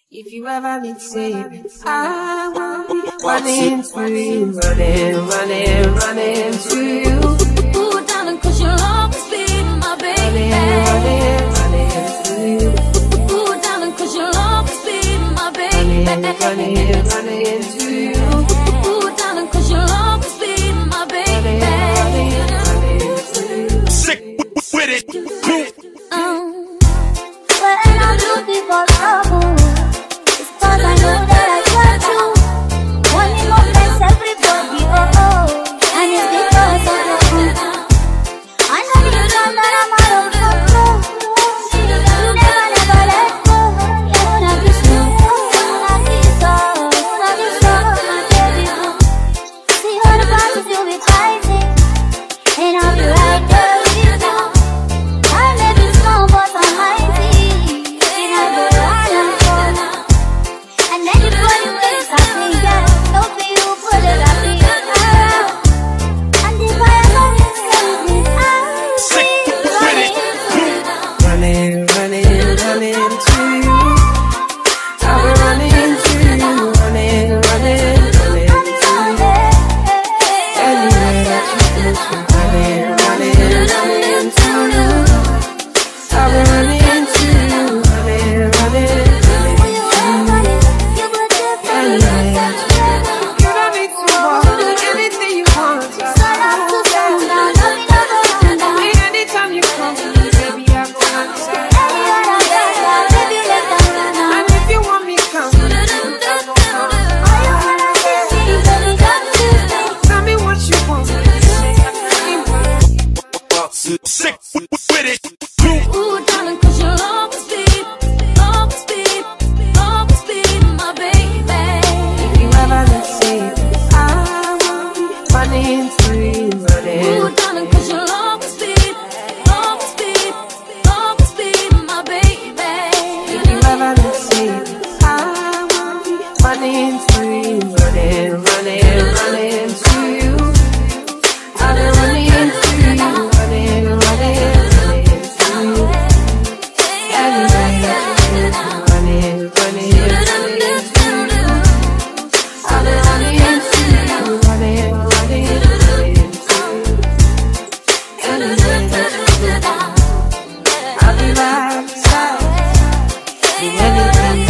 If you ever need saving, I will be running to you, running to you. Ooh, darling, 'cause you'll always be my baby. Running to you. Ooh, darling, 'cause you'll always be my baby. Running to you. Ooh, darling, 'cause you'll always be my baby. Sick with it. When I do people trouble, it's 'cause I know that I got you. One moment, everybody, and it's because of your I know you know that I'm out of control. You never let go. You wanna be strong, wanna be soft, wanna be strong, my baby. See all the battles you'll be fighting, and I'll be right there with you. I may be small, but I'm mighty, and I go right and forth. And anybody waits, I think, yeah, no for you, put it up in your mouth. And if I ever miss something, I'll Sick with it. Running to you. I'll be running to you, running to you. Anywhere that you go to, running to you. I'll be running to you, running to you. Anywhere that you don't need to walk, anything you want. Anytime you come to me, baby, I'm gonna answer. And if you want me, come. Tell me what you want. Sick with it. Ooh, darling, 'cause you'll always be my baby. If you ever need saving, I will be running to you, Ooh, darling, 'cause you'll always be my baby. If you ever need saving, I will be running to you, running to you. I'll be running to you, running to you. Anywhere that you go, running to you. I'll be running to you, running to you. Anywhere that you go, I'll be right beside you. Do anything